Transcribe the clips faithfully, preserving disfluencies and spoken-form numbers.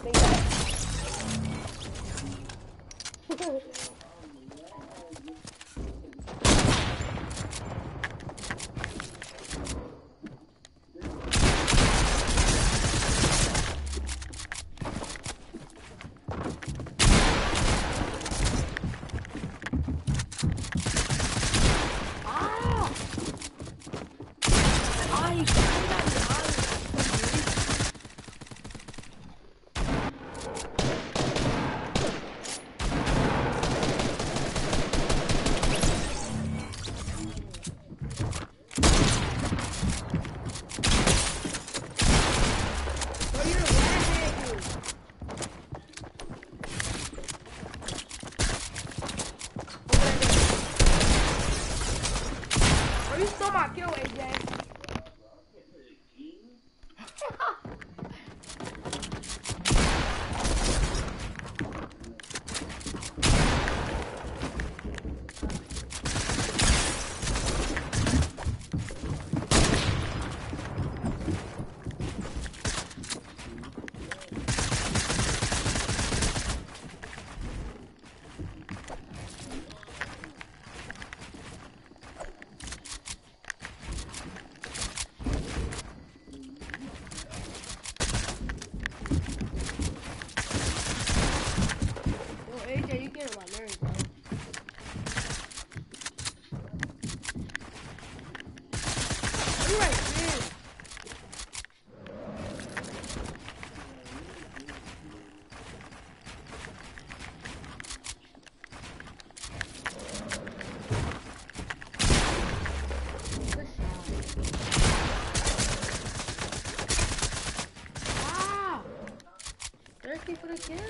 For the kill.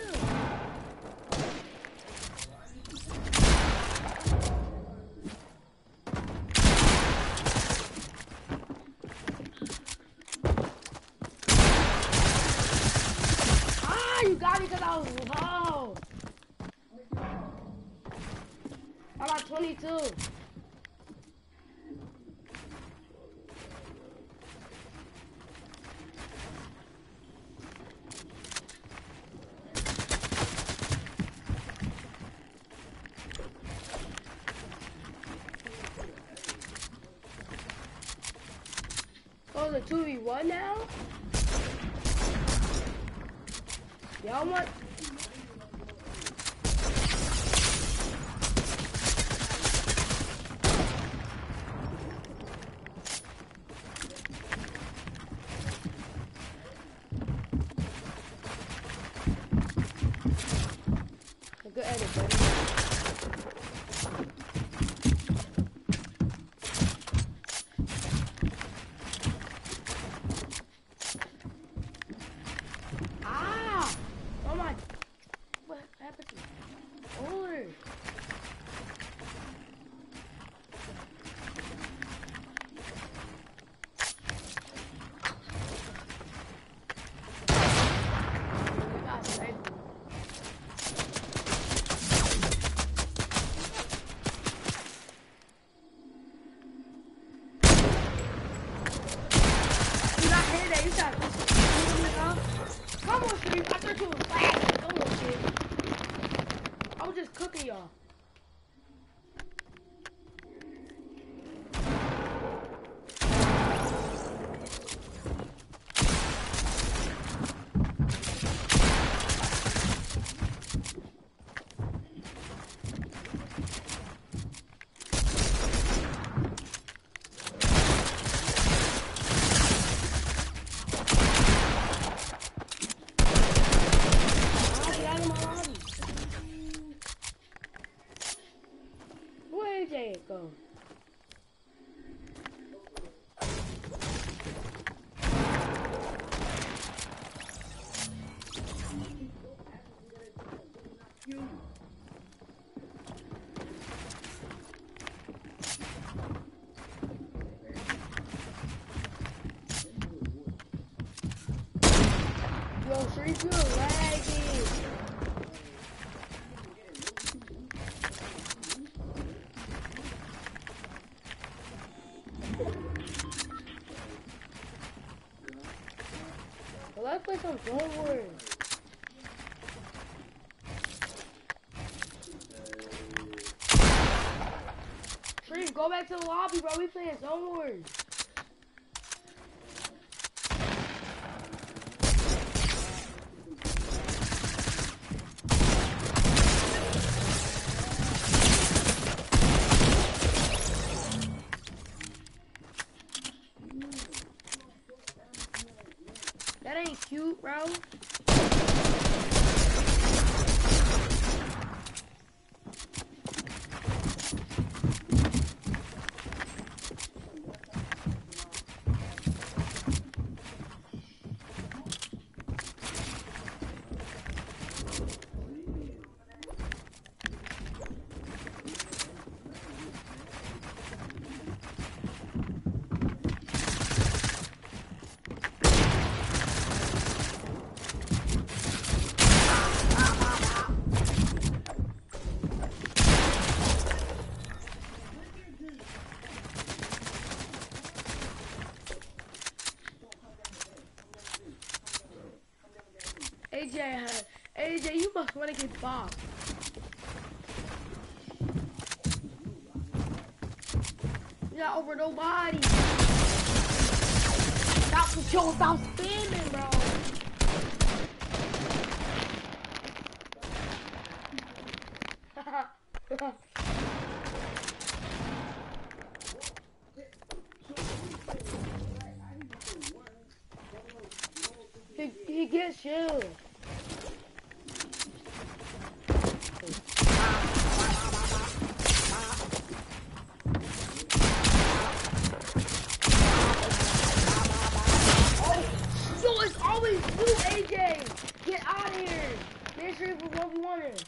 Ah, you got me because I was low. I got twenty-two. Oh, the two v one now? Y'all want... A good edit, buddy. Come on, Street. I thought you was fast. Come on, shit. I was just cooking y'all. Go. Yo, Street, you're lagging. Well, let's play some forward. go back to the lobby, bro. We playing Zone Wars. That ain't cute, bro. A J, A J, you must want to get bombed. You're not over nobody. Stop the show, stop spamming, bro. he, he gets you. A J, get out of here! Make sure for what we wanted.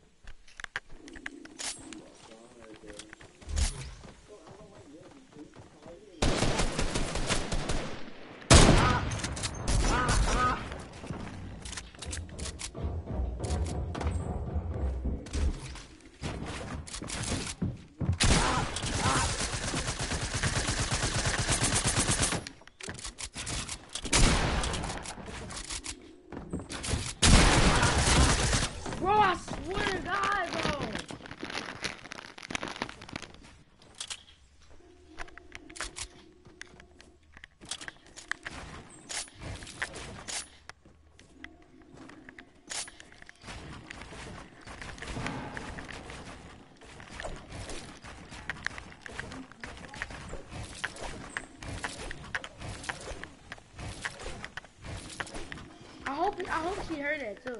I hope, I hope she heard it too.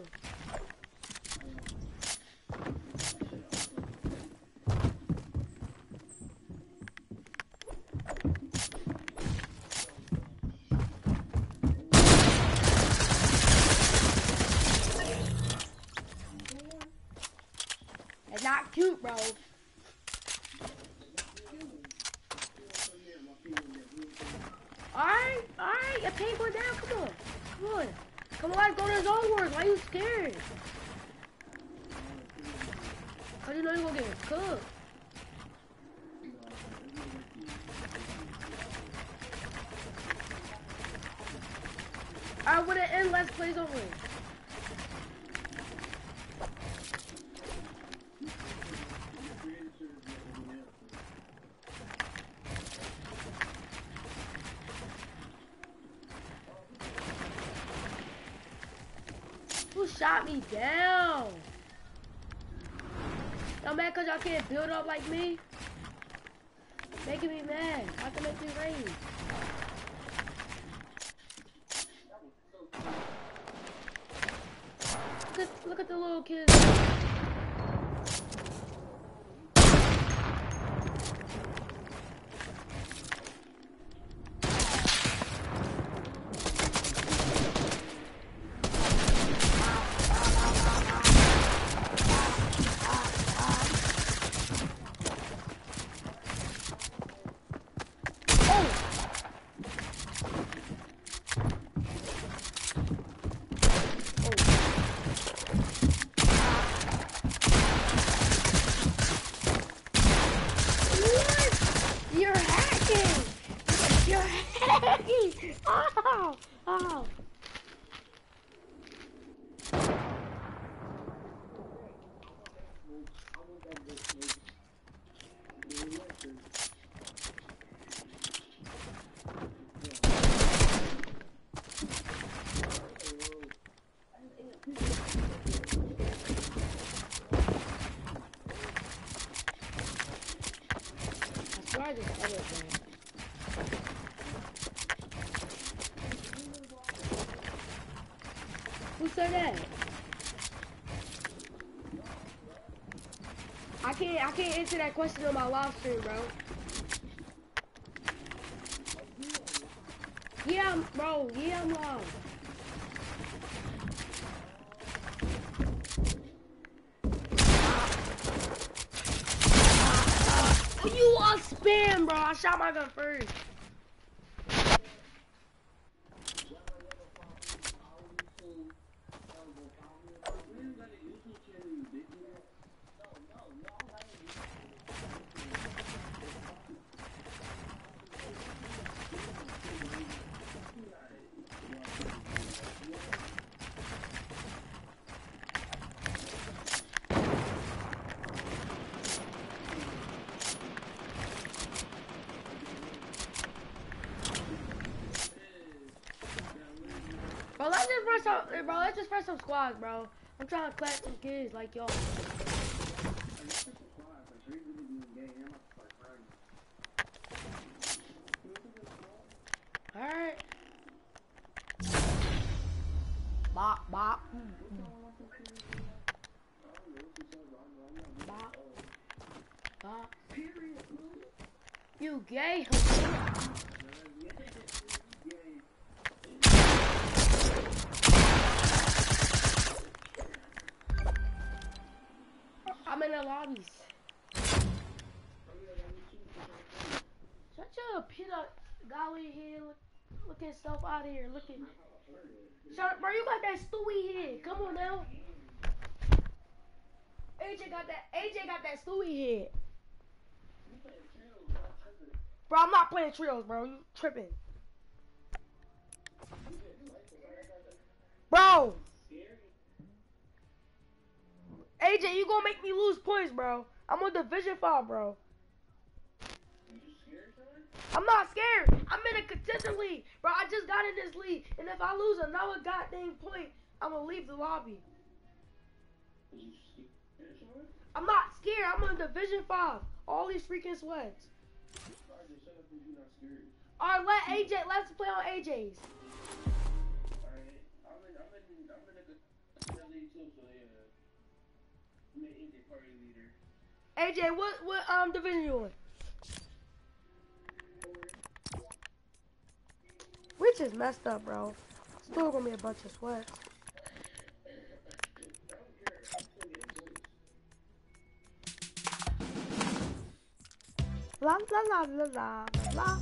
It's not cute, bro. Alright, alright, your paint going down, come on, come on. Come on, go to Zone Wars. Why are you scared? Cause you know you're gonna get cooked. Alright, when it ends, let's play Zone Wars. Who shot me down? Y'all mad cause y'all can't build up like me? Making me mad. I can make me rain. Look at, look at the little kids. just edit that. Who said that? I can't I can't answer that question on my live stream, bro. Yeah, I'm, bro. Yeah, I'm live. Oh, you are spam, bro. I shot my gun first. Bro, let's just run some, bro, let's just run some squads, bro. I'm trying to clap some kids like y'all. Alright. Bop, bop. Bop. Bop. You gay? I'm in the lobbies. Shut your peanut golly head look, looking stuff out of here. Looking. Shut up, bro. You got that Stewie head. Come on now. A J got that. A J got that Stewie head. Bro, I'm not playing trios, bro. You tripping. Bro. A J, you gonna make me lose points, bro. I'm on Division five, bro. I'm not scared. I'm in a contender league. Bro, I just got in this league. And if I lose another goddamn point, I'm gonna leave the lobby. I'm not scared. I'm in Division five. All these freaking sweats. Alright, let A J, let's play on A J's. A J, what what um division you in? We just messed up, bro. Still gonna be a bunch of sweats. La la la la la la.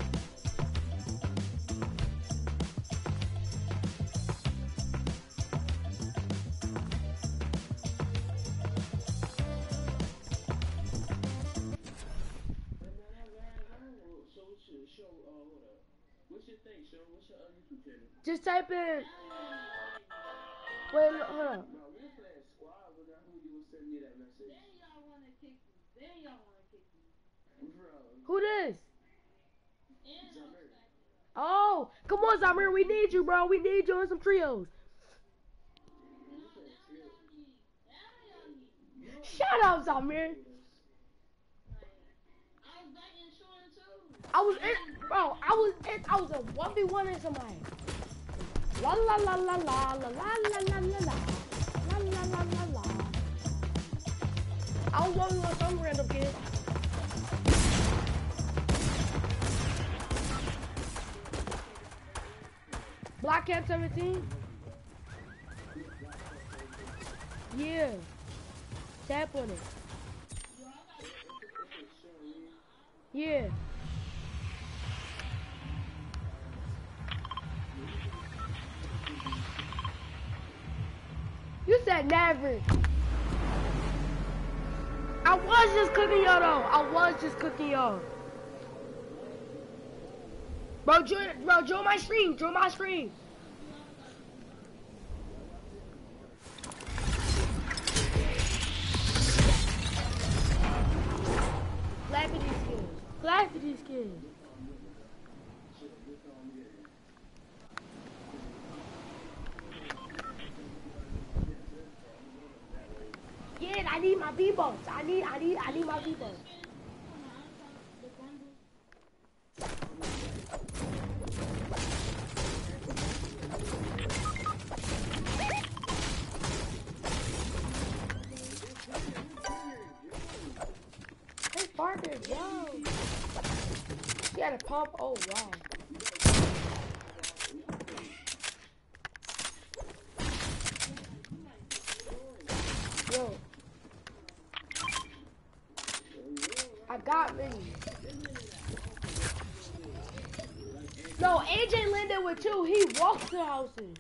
Just type in. Wait, hold on. Who this? Oh, come on, Zamir. We need you, bro. We need you in some trios. Shut up, Zamir. I was in, bro. I was in. I was a one v one in somebody. La la la la la la la la la la la la la la la la. I was one v one some random kid. Black Cat seventeen. Yeah. Tap on it. Yeah. You said never. I was just cooking y'all though. I was just cooking y'all. Bro, join, bro, join my stream. Join my stream. Clap at these kids. Clap at these kids. Yeah, I need my V-Bucks. I need, I need, I need my V-Bucks. record, wow. She had a pump, oh wow. Yo. I got many. No, A J landed with two. He walked to houses.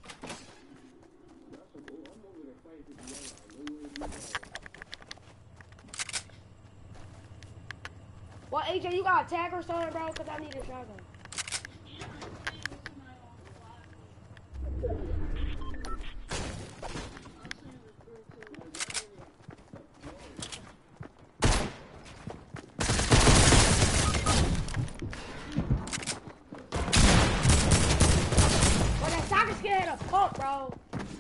Well, A J, you got a tag or something, bro? Because I need a shotgun. Well, that soccer skin had a pump, bro.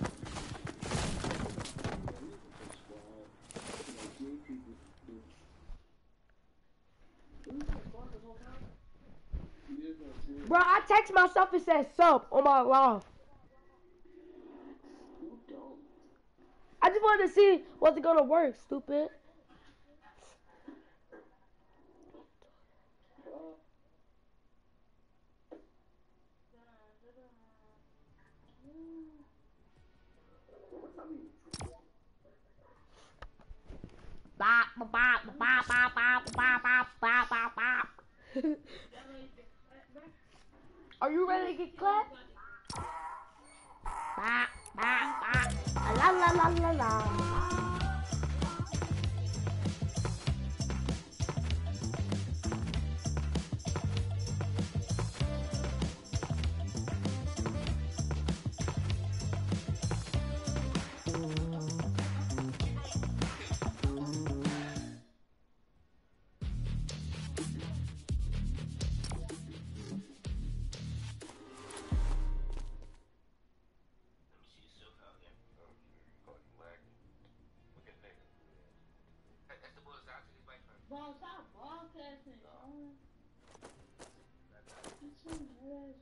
Bro, I text myself and said sub on my live. I just wanted to see was it gonna work, stupid. Bop, bop, bop, bop, bop, bop, bop, bop, bop, bop. Are you ready to get clapped? Bop, bop, bop. La la la la la. Ball, stop broadcasting. Oh, it's so nice.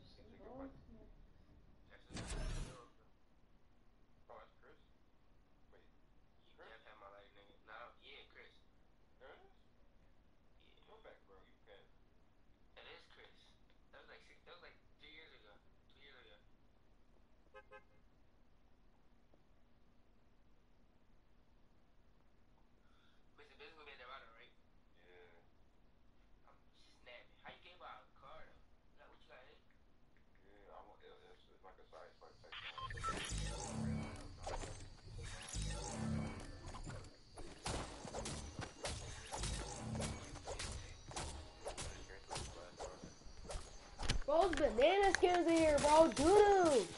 Bro, there's banana skins in here, bro. Doo-doo.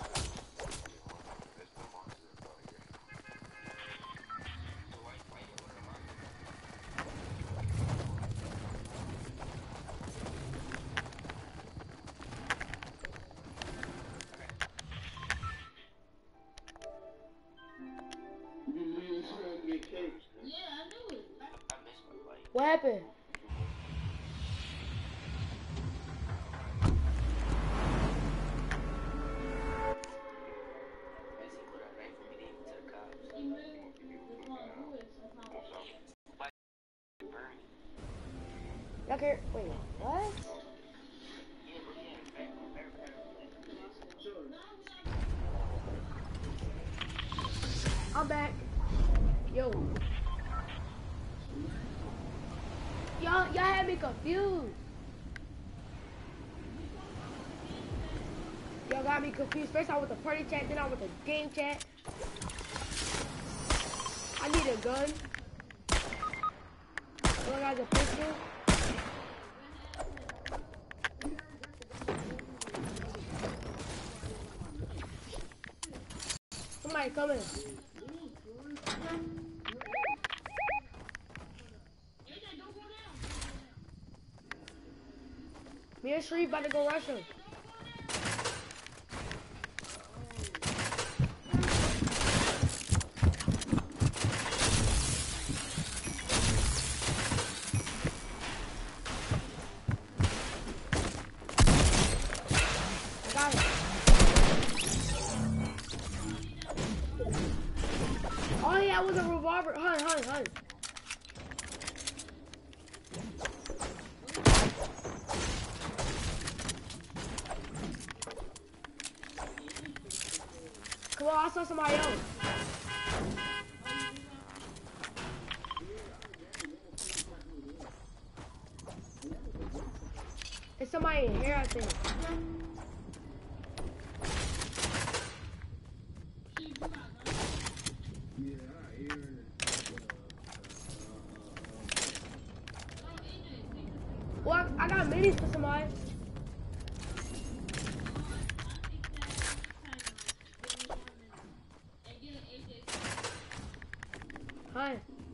What happened? Okay, wait, what? I'm back. Yo. Y'all, y'all had me confused. Y'all got me confused. First I went to party chat, then I went to game chat. I need a gun. One guy's a pistol. Somebody coming. Me and Shree about to go rush him. I got it. Oh yeah, it was a revolver. Hun, hun, hun. I saw somebody else. It's somebody in here, I think. Well, I, I got minis for somebody. Hi.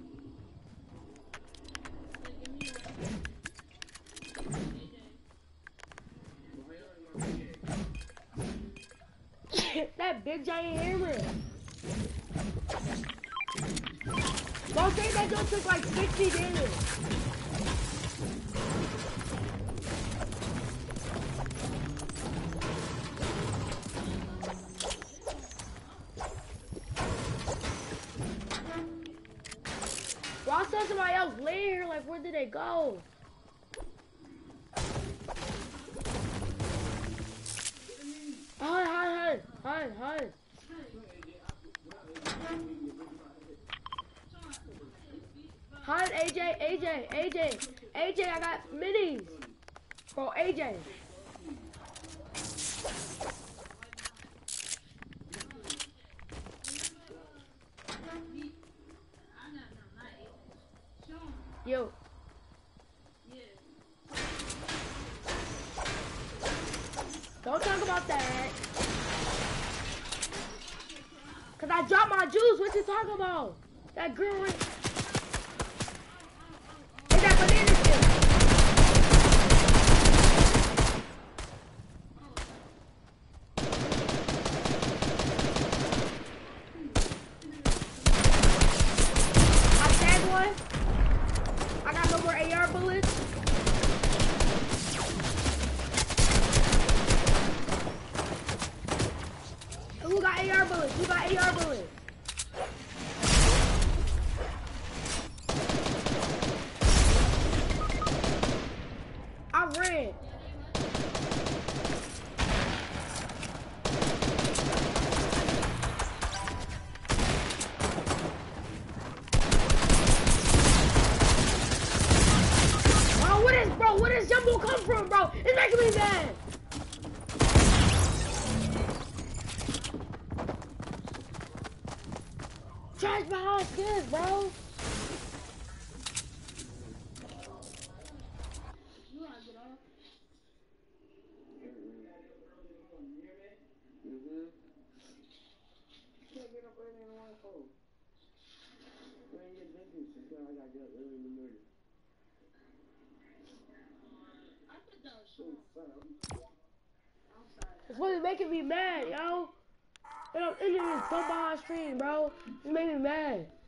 That big giant hammer. Don't say that just took like sixty damage. Well, I saw somebody else lay here, like where did they go? Hi, hi, hi, hi, hi. Hi, A J, A J, A J, A J, I got minis. Bro, A J. Yo. Don't talk about that. Cause I dropped my juice. What you talking about? That girl right. Hey, that banana chip. I tagged one. I got no more A R bullets. Who got A R bullets? Who got A R bullets? I ran. Bro, what is, bro, where does Jumbo come from, bro? It's making me mad. Trash behind skins, bro. It's really making me mad, yo. It don't, it didn't even come behind stream, bro. It's making me mad.